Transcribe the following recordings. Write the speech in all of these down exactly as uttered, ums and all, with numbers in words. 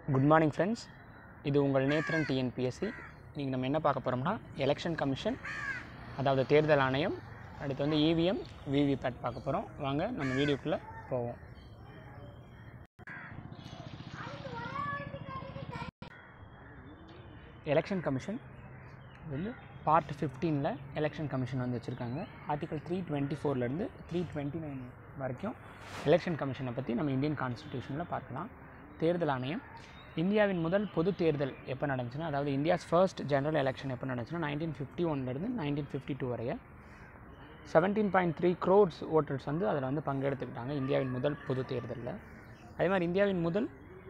Good morning friends. இது உங்கள் Nethran T N P S C. இன்னைக்கு நம்ம என்ன பார்க்க போறோம்னா எலெக்ஷன் கமிஷன் அதாவது தேர்தல் ஆணையம் அடுத்து வந்து E V M V V P A T பார்க்க போறோம். வாங்க நம்ம வீடியோக்குள்ள போவோம். எலெக்ஷன் கமிஷன் வந்து பார்ட் fifteen ல எலெக்ஷன் கமிஷன் வந்து வச்சிருக்காங்க. ஆர்டிகல் three twenty-four ல இருந்து three twenty-nine வரைக்கும் எலெக்ஷன் கமிஷனை பத்தி நம்ம இந்தியன் கான்ஸ்டிடியூஷன்ல பார்க்கலாம். தேர்தல் ஆணையம் இந்தியாவின் முதல் பொது தேர்தல் எப்போ நடந்துச்சுன்னா அதாவது இந்தியாஸ் ஃபர்ஸ்ட் ஜெனரல் எலெக்ஷன் எப்போ நடந்துச்சுன்னா நைன்டீன் ஃபிஃப்டி ஒன்லேருந்து நைன்டீன் ஃபிஃப்டி டூ வரைய seventeen point three crores voters வந்து அதில் வந்து பங்கெடுத்துக்கிட்டாங்க இந்தியாவின் முதல் பொது தேர்தலில். அதே மாதிரி இந்தியாவின் முதல்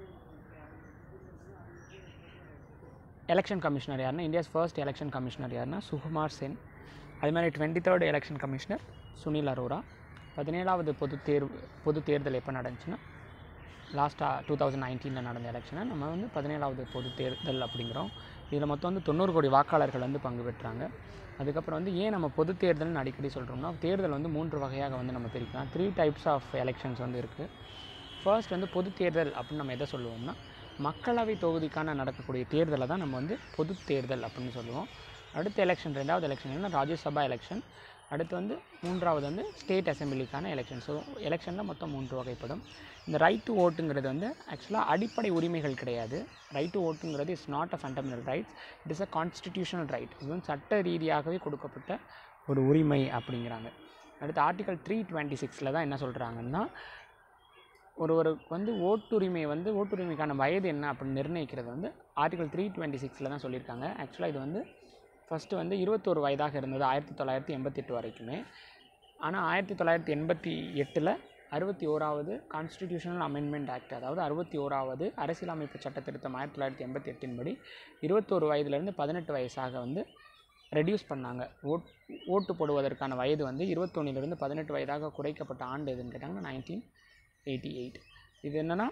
எலெக்ஷன் கமிஷனர் யாருன்னா இந்தியாஸ் ஃபர்ஸ்ட் எலெக்ஷன் கமிஷனர் யாருன்னா சுகுமார் சென். அதே மாதிரி twenty third election commissioner Sunil Arora. பதினேழாவது பொது தேர்வு பொது தேர்தல் எப்போ நடந்துச்சுன்னா லாஸ்ட்டாக டூ தௌசண்ட் நைன்டீனில் நடந்த எலெக்ஷனை நம்ம வந்து பதினேழாவது பொது தேர்தல் அப்படிங்கிறோம். இதில் மொத்தம் வந்து தொண்ணூறு கோடி வாக்காளர்கள் வந்து பங்கு பெற்றாங்க. அதுக்கப்புறம் வந்து ஏன் நம்ம பொது தேர்தல்னு அடிக்கடி சொல்கிறோம்னா தேர்தல் வந்து மூன்று வகையாக வந்து நம்ம பிரிக்கலாம். த்ரீ டைப்ஸ் ஆஃப் எலெக்ஷன்ஸ் வந்து இருக்குது. ஃபர்ஸ்ட் வந்து பொது தேர்தல் அப்படின்னு நம்ம எதை சொல்லுவோம்னா மக்களவை தொகுதிக்கான நடக்கக்கூடிய தேர்தலை தான் நம்ம வந்து பொது தேர்தல் அப்படின்னு சொல்லுவோம். அடுத்த எலெக்ஷன் ரெண்டாவது எலெக்ஷன் என்னன்னா ராஜ்யசபா எலெக்ஷன். அடுத்து வந்து மூன்றாவது வந்து ஸ்டேட் அசம்பிளிக்கான எலெக்ஷன். ஸோ எலெக்ஷனில் மொத்தம் மூன்று வகைப்படும். இந்த ரைட் டு ஓட்டுங்கிறது வந்து ஆக்சுவலாக அடிப்படை உரிமைகள் கிடையாது. ரைட் டு ஓட்டுங்கிறது is not a fundamental rights, it is a constitutional right. இது வந்து சட்ட ரீதியாகவே கொடுக்கப்பட்ட ஒரு உரிமை அப்படிங்கிறாங்க. அடுத்து ஆர்டிகல் த்ரீ டுவெண்ட்டி சிக்ஸில் தான் என்ன சொல்கிறாங்கன்னா ஒருவருக்கு வந்து ஓட்டுரிமை வந்து ஓட்டுரிமைக்கான வயது என்ன அப்படின்னு நிர்ணயிக்கிறது வந்து ஆர்டிகல் த்ரீ டுவெண்ட்டி சிக்ஸில் தான் சொல்லியிருக்காங்க. ஆக்சுவலாக இது வந்து ஃபஸ்ட்டு வந்து இருபத்தோரு வயதாக இருந்தது ஆயிரத்தி தொள்ளாயிரத்தி எண்பத்தி எட்டு வரைக்குமே. ஆனால் ஆயிரத்தி தொள்ளாயிரத்தி எண்பத்தி எட்டில் அறுபத்தி ஓராவது கான்ஸ்டிடியூஷனல் அமெண்ட்மெண்ட் ஆக்ட் அதாவது அறுபத்தி ஓராவது அரசியலமைப்பு சட்ட திருத்தம் ஆயிரத்தி தொள்ளாயிரத்தி எண்பத்தி எட்டின் படி இருபத்தோரு வயதுலேருந்து பதினெட்டு வயசாக வந்து ரெடியூஸ் பண்ணாங்க. ஓட் ஓட்டு போடுவதற்கான வயது வந்து இருபத்தொன்னிலிருந்து பதினெட்டு வயதாக குறைக்கப்பட்ட ஆண்டு எதுன்னு கேட்டாங்கன்னா நைன்டீன் எயிட்டி எயிட். இது என்னென்னா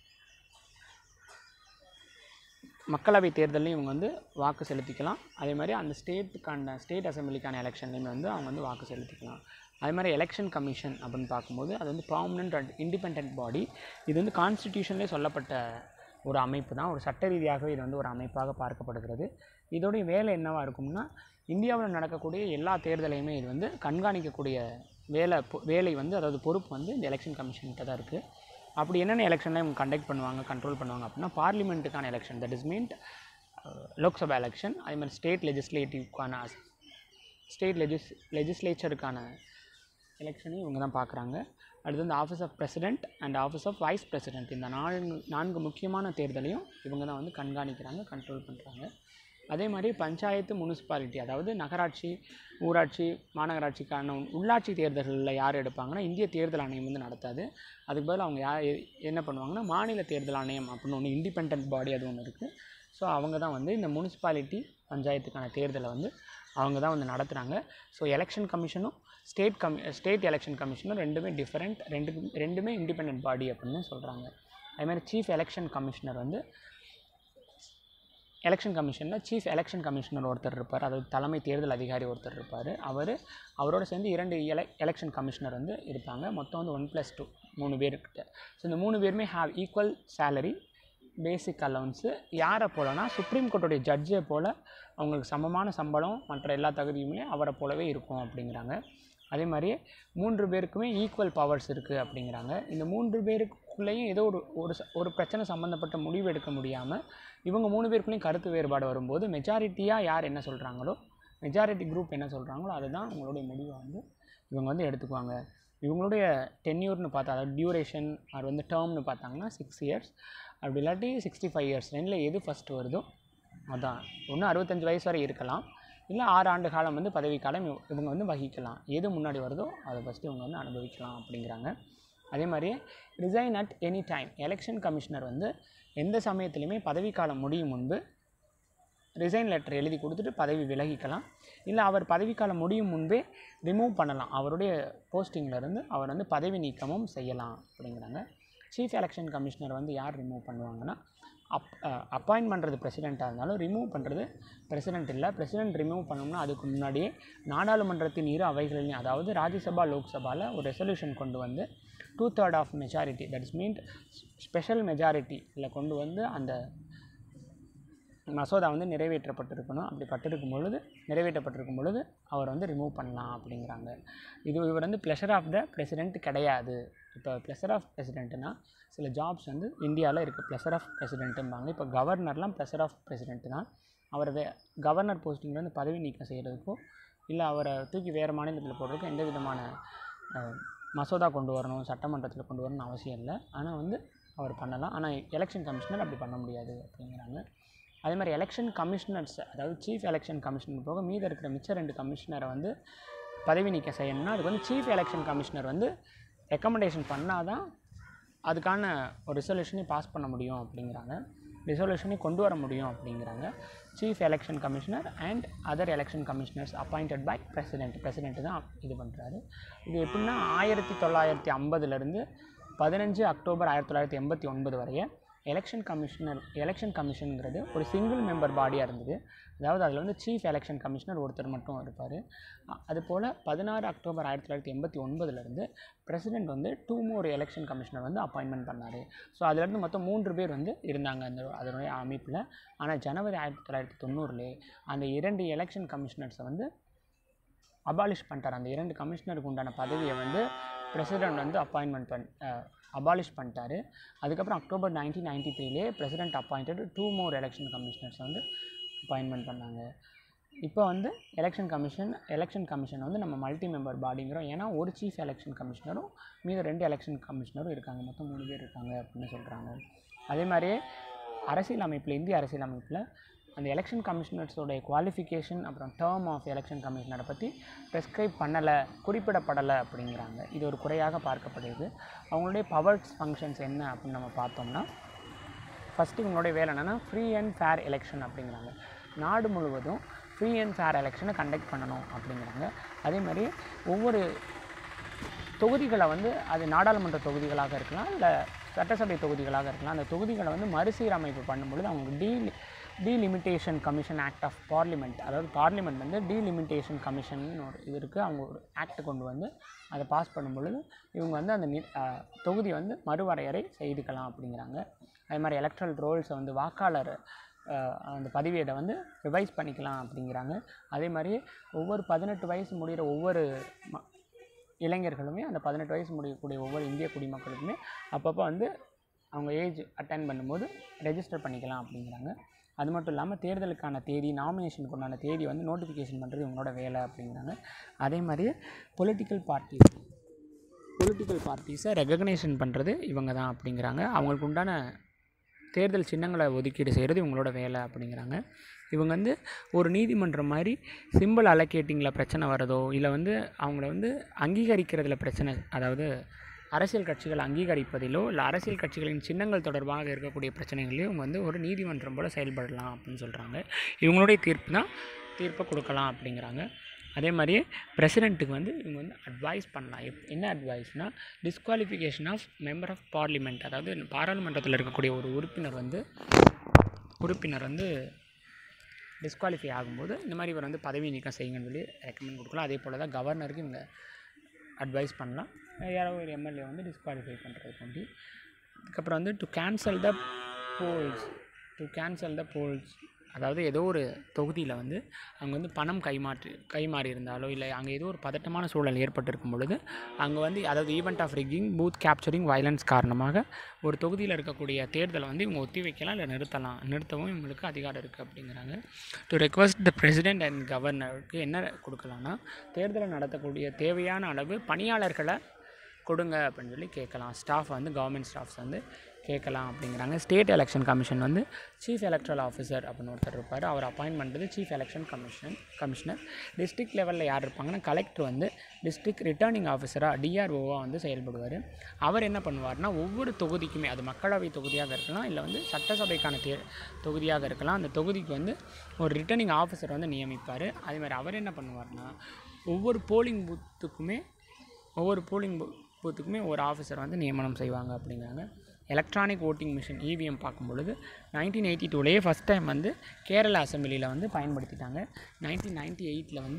மக்களவை தேர்தலையும் இவங்க வந்து வாக்கு செலுத்திக்கலாம். அதே மாதிரி அந்த ஸ்டேட்டுக்கான ஸ்டேட் அசம்பிளிக்கான எலெக்ஷன்லையும் வந்து அவங்க வந்து வாக்கு செலுத்திக்கலாம். அதே மாதிரி எலெக்ஷன் கமிஷன் அப்படின்னு பார்க்கும்போது அது வந்து பர்மனெண்ட் அண்ட் இண்டிபெண்ட் பாடி. இது வந்து கான்ஸ்டிடியூஷன்லேயே சொல்லப்பட்ட ஒரு அமைப்பு தான். ஒரு சட்ட ரீதியாகவே இது வந்து ஒரு அமைப்பாக பார்க்கப்படுகிறது. இதோடைய வேலை என்னவாக இருக்கும்னா இந்தியாவில் நடக்கக்கூடிய எல்லா தேர்தலையுமே இது வந்து கண்காணிக்கக்கூடிய வேலை வேலை வந்து அதாவது பொறுப்பு வந்து இந்த எலெக்ஷன் கமிஷன்கிட்ட தான் இருக்குது. அப்படி என்னென்ன எலெக்ஷன்லாம் இவங்க கண்டக்ட் பண்ணுவாங்க கண்ட்ரோல் பண்ணுவாங்க அப்படின்னா பார்லிமெண்ட்டுக்கான election that is meant Lok Sabha election. அதே மாதிரி ஸ்டேட் லெஜிஸ்லேட்டிவ்க்கான ஸ்டேட் லெஜிஸ் லெஜிஸ்லேச்சருக்கான எலெக்ஷனையும் இவங்க தான் பார்க்குறாங்க. அடுத்து வந்து office of president and office of vice president இந்த நான்கு நான்கு முக்கியமான தேர்தலையும் இவங்க தான் வந்து கண்காணிக்கிறாங்க கண்ட்ரோல் பண்ணுறாங்க. அதே மாதிரி பஞ்சாயத்து முனிசிபாலிட்டி அதாவது நகராட்சி ஊராட்சி மாநகராட்சிக்கான உள்ளாட்சி தேர்தல்களில் யார் எடுப்பாங்கன்னா இந்திய தேர்தல் ஆணையம் வந்து நடத்தாது. அதுக்கு பதில் அவங்க யார் என்ன பண்ணுவாங்கன்னா மாநில தேர்தல் ஆணையம் அப்படின்னு ஒன்று இண்டிபெண்ட் பாடி அது ஒன்று இருக்குது. ஸோ அவங்க தான் வந்து இந்த முனிசிபாலிட்டி பஞ்சாயத்துக்கான தேர்தலை வந்து அவங்க தான் வந்து நடத்துகிறாங்க. ஸோ எலெக்ஷன் கமிஷனும் ஸ்டேட் கமி ஸ்டேட் எலெக்ஷன் கமிஷனும் ரெண்டுமே டிஃப்ரெண்ட் ரெண்டு ரெண்டுமே இண்டிபெண்ட் பாடி அப்படின்னு சொல்கிறாங்க. அதேமாதிரி சீஃப் எலெக்ஷன் கமிஷனர் வந்து எலெக்ஷன் கமிஷனில் சீஃப் எலெக்ஷன் கமிஷனர் ஒருத்தர் இருப்பார், அதாவது தலைமை தேர்தல் அதிகாரி ஒருத்தர் இருப்பார். அவர் அவரோட சேர்ந்து இரண்டு எல எலெக்ஷன் கமிஷனர் வந்து இருப்பாங்க. மொத்தம் வந்து ஒன் ப்ளஸ் டூ மூணு பேர்கிட்ட. ஸோ இந்த மூணு பேருமே have equal salary basic allowance. யாரை போலனா சுப்ரீம் கோர்ட்டுடைய ஜட்ஜை போல் அவங்களுக்கு சமமான சம்பளம் மற்ற எல்லா தகுதியுமே அவரை போலவே இருக்கும் அப்படிங்கிறாங்க. அதே மாதிரியே மூன்று பேருக்குமே ஈக்குவல் பவர்ஸ் இருக்குது அப்படிங்கிறாங்க. இந்த மூன்று பேருக்குள்ளேயும் ஏதோ ஒரு ஒரு ஒரு பிரச்சனை சம்மந்தப்பட்ட முடிவு எடுக்க முடியாமல் இவங்க மூணு பேருக்குள்ளேயும் கருத்து வேறுபாடு வரும்போது மெஜாரிட்டியாக யார் என்ன சொல்கிறாங்களோ மெஜாரிட்டி குரூப் என்ன சொல்கிறாங்களோ அதுதான் அவங்களுடைய முடிவை வந்து இவங்க வந்து எடுத்துக்குவாங்க. இவங்களுடைய டென்யூர்னு பார்த்தா அதாவது டியூரேஷன் அது வந்து டேர்ம்னு பார்த்தாங்கன்னா சிக்ஸ் இயர்ஸ் அப்படி இல்லாட்டி சிக்ஸ்டி ஃபைவ் இயர்ஸ் ரெண்டில் எது ஃபஸ்ட்டு வருதோ அதான். ஒன்று அறுபத்தஞ்சு வயசு வரை இருக்கலாம், இல்லை ஆறு ஆண்டு காலம் வந்து பதவிக்காலம் இவங்க வந்து வகிக்கலாம். எது முன்னாடி வருதோ அதை ஃபஸ்ட்டு இவங்க வந்து அனுபவிக்கலாம் அப்படிங்கிறாங்க. அதே மாதிரியே resign at any time. Election commissioner வந்து எந்த சமயத்துலையுமே பதவிக்காலம் முடியும் முன்பு ரிசைன் லெட்டர் எழுதி கொடுத்துட்டு பதவி விலகிக்கலாம். இல்லை அவர் பதவிக்காலம் முடியும் முன்பே ரிமூவ் பண்ணலாம். அவருடைய போஸ்டிங்கிலேருந்து அவர் வந்து பதவி நீக்கமும் செய்யலாம் அப்படிங்கிறாங்க. சீஃப் எலெக்ஷன் கமிஷனர் வந்து யார் ரிமூவ் பண்ணுவாங்கன்னா அப் அப்பாயின்ட் பண்ணுறது பிரசிடெண்ட்டாக இருந்தாலும் ரிமூவ் பண்ணுறது பிரசிடெண்ட் இல்லை. பிரசிடெண்ட் ரிமூவ் பண்ணோம்னா அதுக்கு முன்னாடியே நாடாளுமன்றத்தின் இரு அவைகளிலையும் அதாவது ராஜ்யசபா லோக்சபாவில் ஒரு ரெசல்யூஷன் கொண்டு வந்து two third of majority that is mean special மெஜாரிட்டியில் கொண்டு வந்து அந்த மசோதா வந்து நிறைவேற்றப்பட்டிருக்கணும். அப்படி பட்டிருக்கும் பொழுது நிறைவேற்றப்பட்டிருக்கும் பொழுது அவர் வந்து ரிமூவ் பண்ணலாம் அப்படிங்கிறாங்க. இது இவர் வந்து ப்ளஷர் ஆஃப் த பிரசிடென்ட் கிடையாது. இப்போ ப்ளஷர் ஆஃப் பிரசிடென்ட்னா சில ஜாப்ஸ் வந்து இந்தியாவில் இருக்குது ப்ளஷர் ஆஃப் பிரசிடென்ட்டும்பாங்க. இப்போ கவர்னர்லாம் ப்ளஷர் ஆஃப் பிரசிடென்ட் தான். அவரை வே கவர்னர் போஸ்டிங்கில் வந்து பதவி நீக்கம் செய்கிறதுக்கோ இல்லை அவரை தூக்கி வேறு மாநிலத்தில் போடுறதுக்கோ எந்த விதமான மசோதா கொண்டு வரணும், சட்டமன்றத்தில் கொண்டு வரணும்னு அவசியம் இல்லை. ஆனால் வந்து அவர் பண்ணலாம். ஆனால் எலெக்ஷன் கமிஷனர் அப்படி பண்ண முடியாது அப்படிங்கிறாங்க. அதே மாதிரி எலெக்ஷன் கமிஷனர்ஸ், அதாவது சீஃப் எலெக்ஷன் கமிஷனர் போக மீத இருக்கிற மிச்ச ரெண்டு கமிஷனரை வந்து பதவி நீக்கம் செய்யணும்னா அதுக்கு வந்து சீஃப் எலெக்ஷன் கமிஷனர் வந்து ரெக்கமெண்டேஷன் பண்ணால் தான் அதுக்கான ஒரு ரிசல்யூஷனை பாஸ் பண்ண முடியும் அப்படிங்கிறாங்க. ரிசல்யூஷனை கொண்டு வர முடியும் அப்படிங்கிறாங்க. Chief election commissioner and other election commissioners appointed by president president தான் இது பண்ணுறாரு. இது எப்படின்னா ஆயிரத்தி தொள்ளாயிரத்தி ஐம்பதுலேருந்து பதினஞ்சு அக்டோபர் ஆயிரத்தி தொள்ளாயிரத்தி எண்பத்தி ஒன்பது வரைய எலெக்ஷன் கமிஷனர் எலெக்ஷன் கமிஷனுங்கிறது ஒரு சிங்கிள் மெம்பர் பாடியாக இருந்தது. அதாவது அதில் வந்து சீஃப் எலெக்ஷன் கமிஷனர் ஒருத்தர் மட்டும் இருப்பார். அதுபோல் பதினாறு அக்டோபர் ஆயிரத்தி தொள்ளாயிரத்தி எண்பத்தி ஒன்பதுலேருந்து பிரசிடென்ட் வந்து டூ மோர் எலெக்ஷன் கமிஷனர் வந்து அப்பாயின்மெண்ட் பண்ணார். ஸோ அதிலேருந்து மொத்தம் மூன்று பேர் வந்து இருந்தாங்க அந்த அதனுடைய அமைப்பில். ஆனால் ஜனவரி ஆயிரத்தி தொள்ளாயிரத்தி தொண்ணூறுலே அந்த இரண்டு எலெக்ஷன் கமிஷனர்ஸை வந்து அபாலிஷ் பண்ணிட்டார். அந்த இரண்டு கமிஷனருக்கு உண்டான பதவியை வந்து பிரசிடென்ட் வந்து அப்பாயின்மெண்ட் பண் அபாலிஷ் பண்ணிட்டார். அதுக்கப்புறம் அக்டோபர் நைன்டீன் நைன்டி த்ரீலே president appointed two more election commissioners வந்து அப்பாயின்மெண்ட் பண்ணாங்க. இப்போ வந்து எலெக்ஷன் கமிஷன் எலெக்ஷன் கமிஷன் வந்து நம்ம மல்டி மெம்பர் பாடிங்கிறோம். ஏன்னா ஒரு சீஃப் எலெக்ஷன் கமிஷனரும் மீது ரெண்டு எலெக்ஷன் கமிஷனரும் இருக்காங்க, மொத்தம் மூணு பேர் இருக்காங்க அப்படின்னு சொல்கிறாங்க. அதே மாதிரியே அரசியல் அமைப்பில் இந்திய அரசியல் அமைப்பில் அந்த எலெக்ஷன் கமிஷனர்ஸோடைய குவாலிஃபிகேஷன் அப்புறம் டேர்ம் ஆஃப் எலெக்ஷன் கமிஷனரை பற்றி ப்ரெஸ்கிரைப் பண்ணலை, குறிப்பிடப்படலை அப்படிங்கிறாங்க. இது ஒரு குறையாக பார்க்கப்படுது. அவங்களுடைய பவர்ஸ் ஃபங்க்ஷன்ஸ் என்ன அப்படின்னு நம்ம பார்த்தோம்னா, ஃபஸ்ட்டு இவங்களுடைய வேலை என்னென்னா ஃப்ரீ அண்ட் ஃபேர் எலெக்ஷன் அப்படிங்கிறாங்க. நாடு முழுவதும் ஃப்ரீ அண்ட் ஃபேர் எலெக்ஷனை கண்டக்ட் பண்ணணும் அப்படிங்கிறாங்க. அதே மாதிரி ஒவ்வொரு தொகுதிகளை வந்து அது நாடாளுமன்ற தொகுதிகளாக இருக்கலாம் இல்லை சட்டசபை தொகுதிகளாக இருக்கலாம். அந்த தொகுதிகளை வந்து மறுசீரமைப்பு பண்ணும்பொழுது அவங்க டீ delimitation commission act of parliament, அதாவது பார்லிமெண்ட் வந்து டீலிமிட்டேஷன் கமிஷன் ஒரு இது இருக்குது. அவங்க ஒரு ஆக்ட் கொண்டு வந்து அதை பாஸ் பண்ணும்பொழுது இவங்க வந்து அந்த தொகுதி வந்து மறுவரையறை செய்துக்கலாம் அப்படிங்கிறாங்க. அதே மாதிரி எலக்ட்ரல் ரோல்ஸை வந்து வாக்காளர் அந்த பதிவேடை வந்து ரிவைஸ் பண்ணிக்கலாம் அப்படிங்கிறாங்க. அதே மாதிரி ஒவ்வொரு பதினெட்டு வயசு முடிகிற ஒவ்வொரு ம இளைஞர்களுமே அந்த பதினெட்டு வயசு முடியக்கூடிய ஒவ்வொரு இந்திய குடிமக்களுக்குமே அப்பப்போ வந்து அவங்க ஏஜ் அட்டன் பண்ணும்போது ரெஜிஸ்டர் பண்ணிக்கலாம் அப்படிங்கிறாங்க. அது மட்டும் இல்லாமல் தேர்தலுக்கான தேதி, நாமினேஷனுக்கு உண்டான தேதி வந்து நோட்டிஃபிகேஷன் பண்ணுறது இவங்களோட வேலை அப்படிங்கிறாங்க. அதே மாதிரி பொலிட்டிக்கல் பார்ட்டிஸ் பொலிட்டிக்கல் பார்ட்டிஸை ரெகக்னேஷன் பண்ணுறது இவங்க தான் அப்படிங்கிறாங்க. அவங்களுக்கு உண்டான தேர்தல் சின்னங்களை ஒதுக்கீடு செய்கிறது இவங்களோட வேலை அப்படிங்கிறாங்க. இவங்க வந்து ஒரு நீதிமன்றம் மாதிரி சிம்பிள் அலோகேட்டிங்கில் பிரச்சனை வரதோ இல்லை வந்து அவங்கள வந்து அங்கீகரிக்கிறதுல பிரச்சனை, அதாவது அரசியல் கட்சிகள் அங்கீகரிப்பதிலோ இல்லை அரசியல் கட்சிகளின் சின்னங்கள் தொடர்பாக இருக்கக்கூடிய பிரச்சனைகளையும் இவங்க வந்து ஒரு நீதிமன்றம் போல் செயல்படலாம் அப்படின்னு சொல்கிறாங்க. இவங்களுடைய தீர்ப்பு தான் தீர்ப்பை கொடுக்கலாம் அப்படிங்கிறாங்க. அதே மாதிரியே பிரசிடெண்ட்டுக்கு வந்து இவங்க வந்து அட்வைஸ் பண்ணலாம். எப் என்ன அட்வைஸ்னால் disqualification of member of parliament, அதாவது பாராளுமன்றத்தில் இருக்கக்கூடிய ஒரு உறுப்பினர் வந்து உறுப்பினர் வந்து டிஸ்குவாலிஃபை ஆகும்போது இந்த மாதிரி இவர் வந்து பதவி நீக்கம் செய்யுங்கன்னு சொல்லி ரெக்கமெண்ட் கொடுக்கலாம். அதே போல் தான் கவர்னருக்கு இவங்க அட்வைஸ் பண்ணலாம். யாரோ ஒரு எம்எல்ஏ வந்து டிஸ்குவாலிஃபை பண்ணுறதுக்கு வேண்டி. அதுக்கப்புறம் வந்து to cancel the polls to cancel the polls அதாவது ஏதோ ஒரு தொகுதியில் வந்து அங்கே வந்து பணம் கைமாற்றி கைமாறி இருந்தாலோ இல்லை அங்கே ஏதோ ஒரு பதட்டமான சூழல் ஏற்பட்டிருக்கும் பொழுது அங்கே வந்து அதாவது event of rigging, booth capturing, violence காரணமாக ஒரு தொகுதியில் இருக்கக்கூடிய தேர்தலை வந்து இவங்க ஒத்தி வைக்கலாம் இல்லை நிறுத்தலாம். நிறுத்தவும் இவங்களுக்கு அதிகாரம் இருக்குது அப்படிங்கிறாங்க. To request the president and கவர்னருக்கு என்ன கொடுக்கலாம்னா தேர்தலை நடத்தக்கூடிய தேவையான அளவு பணியாளர்களை கொடுங்க அப்படின்னு சொல்லி கேட்கலாம். ஸ்டாஃப் வந்து கவர்மெண்ட் ஸ்டாஃப்ஸ் வந்து கேட்கலாம் அப்படிங்கிறாங்க. ஸ்டேட் எலெக்ஷன் கமிஷன் வந்து சீஃப் எலக்ட்ரல் ஆஃபீஸர் அப்படின்னு ஒருத்தர் இருப்பார். அவர் அப்பாயின்ட் பண்ணுறது chief election commission commissioner district லெவலில் யார் இருப்பாங்கன்னா கலெக்டர் வந்து டிஸ்ட்ரிக்ட் ரிட்டர்னிங் ஆஃபீஸராக டிஆர்ஓவாக வந்து செயல்படுவார். அவர் என்ன பண்ணுவார்னா ஒவ்வொரு தொகுதிக்குமே, அது மக்களவை தொகுதியாக இருக்கலாம் இல்லை வந்து சட்டசபைக்கான தே தொகுதியாக இருக்கலாம், அந்த தொகுதிக்கு வந்து ஒரு ரிட்டர்னிங் ஆஃபீஸர் வந்து நியமிப்பார். அதே மாதிரி அவர் என்ன பண்ணுவார்னா ஒவ்வொரு போலிங் பூத்துக்குமே ஒவ்வொரு போலிங் பூத்துக்குமே ஒரு ஆஃபீஸர் வந்து நியமனம் செய்வாங்க அப்படிங்கிறாங்க. எலக்ட்ரானிக் ஓட்டிங் மிஷின் இவிஎம் பார்க்கும் பொழுது நைன்டீன் எயிட்டி டூலேயே ஃபஸ்ட் டைம் வந்து கேரளா அசம்பிளியில் வந்து பயன்படுத்திட்டாங்க. நைன்டீன் நைன்ட்டி எயிட்டில் வந்து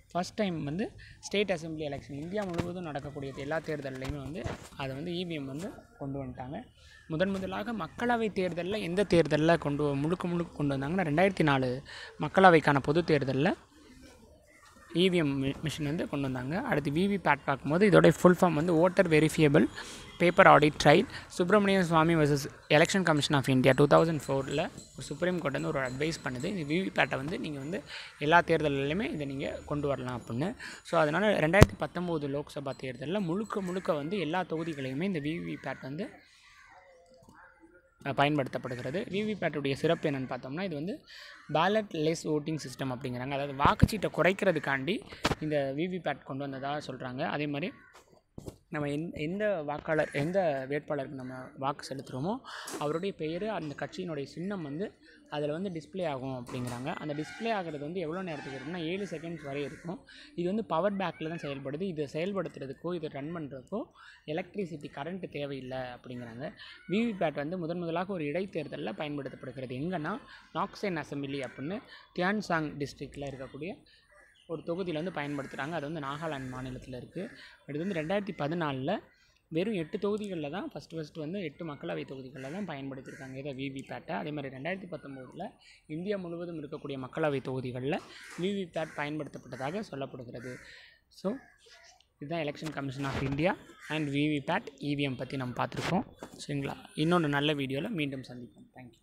ஃபஸ்ட் டைம் வந்து ஸ்டேட் அசம்பிளி எலெக்ஷன் இந்தியா முழுவதும் நடக்கக்கூடிய எல்லா தேர்தல்லையுமே வந்து அதை வந்து இவிஎம் வந்து கொண்டு வந்துட்டாங்க. முதன் முதலாக மக்களவை தேர்தலில் எந்த தேர்தலில் கொண்டு முழுக்க முழுக்க கொண்டு வந்தாங்கன்னா ரெண்டாயிரத்தி நாலு மக்களவைக்கான பொது தேர்தலில் இவிஎம் மிஷின் வந்து கொண்டு வந்தாங்க. அடுத்து விவிபேட் பார்க்கும்போது இதோடைய ஃபுல் ஃபார்ம் வந்து voter verifiable paper audit trail Subramania Swamy versus election commission of India two thousand ஃபோரில் சுப்ரீம் கோர்ட் வந்து ஒரு அட்வைஸ் பண்ணுது. இந்த விவிபேட்டை வந்து நீங்கள் வந்து எல்லா தேர்தல்லையுமே இதை நீங்கள் கொண்டு வரலாம் அப்படின்னு. ஸோ அதனால் ரெண்டாயிரத்தி பத்தொம்போது லோக்சபா தேர்தலில் முழுக்க முழுக்க வந்து எல்லா தொகுதிகளையுமே இந்த விவிபேட் வந்து பயன்படுத்தப்படுகிறது. விவிபேட்டுடைய சிறப்பு என்னென்னு பார்த்தோம்னா இது வந்து பேலட் லெஸ் ஓட்டிங் சிஸ்டம் அப்படிங்கிறாங்க. அதாவது வாக்குச்சீட்டை குறைக்கிறதுக்காண்டி இந்த விவிபேட் கொண்டு வந்ததாக சொல்கிறாங்க. அதே மாதிரி நம்ம எந் எந்த வாக்காளர் எந்த வேட்பாளருக்கு நம்ம வாக்கு செலுத்துகிறோமோ அவருடைய பெயர் அந்த கட்சியினுடைய சின்னம் வந்து அதில் வந்து டிஸ்பிளே ஆகும் அப்படிங்கிறாங்க. அந்த டிஸ்பிளே ஆகிறது வந்து எவ்வளோ நேரத்துக்கு இருக்குன்னா ஏழு செகண்ட்ஸ் வரை இருக்கும். இது வந்து பவர் பேக்கில் தான் செயல்படுது. இதை செயல்படுத்துறதுக்கோ இதை ரன் பண்ணுறதுக்கோ எலக்ட்ரிசிட்டி கரண்ட்டு தேவையில்லை அப்படிங்கிறாங்க. விவிபேட் வந்து முதன் முதலாக ஒரு இடைத்தேர்தலில் பயன்படுத்தப்படுகிறது. எங்கன்னா நாக்சென் அசம்பிளி அப்படின்னு தியான்சாங் டிஸ்ட்ரிக்டில் இருக்கக்கூடிய ஒரு தொகுதியில் வந்து பயன்படுத்துகிறாங்க. அது வந்து நாகாலாந்து மாநிலத்தில் இருக்குது. அடுத்து வந்து ரெண்டாயிரத்தி பதினாலில் வெறும் எட்டு தொகுதிகளில் தான் ஃபஸ்ட்டு ஃபஸ்ட்டு வந்து எட்டு மக்களவை தொகுதிகளில் தான் பயன்படுத்தியிருக்காங்க இதை விவிபேட்டை. அதே மாதிரி ரெண்டாயிரத்தி பத்தொம்போதில் இந்தியா முழுவதும் இருக்கக்கூடிய மக்களவை தொகுதிகளில் விவிபேட் பயன்படுத்தப்பட்டதாக சொல்லப்படுகிறது. ஸோ இதுதான் election commission of India and VVPAT EVM பற்றி நம்ம பார்த்துருக்கோம். சரிங்களா? இன்னொன்று நல்ல வீடியோவில் மீண்டும் சந்திப்போம். தேங்க்யூ.